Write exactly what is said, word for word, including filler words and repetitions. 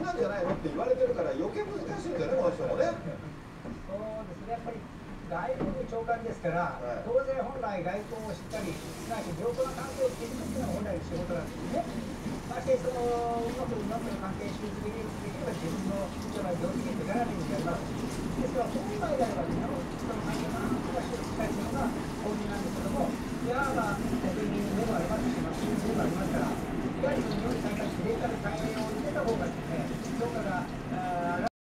なんじゃないのって言われてるから余計難しいんだよね、この人もね。 そうですね、やっぱり外務長官ですから、はい、当然本来外交をしっかり、すなわち良好な関係を築くというのが本来の仕事なんですね。ましてそのうまくうまく関係修復できるできれば自分の将来業績に出られるんであります。ですから本来であれば、その関係をなんとかしておきたいというのが本音なんで